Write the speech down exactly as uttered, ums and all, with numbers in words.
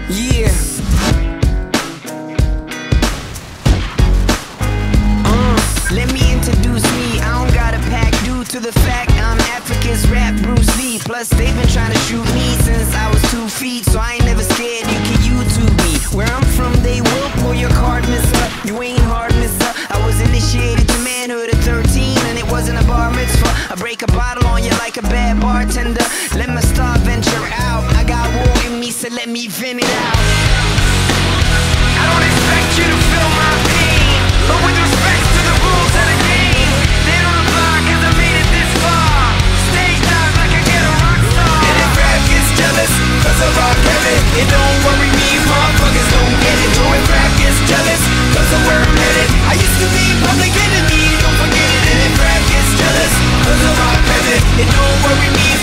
Yeah. Uh, let me introduce me. I don't got a pack due to the fact I'm Africa's rap Bruce Lee. Plus they've been trying to shoot me since I was two feet, so I ain't never scared. You can YouTube me. Where I'm from, they will pull your card, mister. You ain't hard, mister. I was initiated to manhood at thirteen, and it wasn't a bar mitzvah. I break a bottle on you like a bad bartender. Let my star venture out. I got war in me, so let me vent it out. I don't expect you to feel my pain, but with respect to the rules of the game, they don't apply cause I made it this far. Stage dive like I get a rock star. And if rap gets jealous cause I rock heavy, it don't worry me, motherfuckers don't get it. So if rap gets jealous cause of where I'm headed, I used to be public enemy, don't forget it. And if rap gets jealous cause I rock heavy, it don't worry me,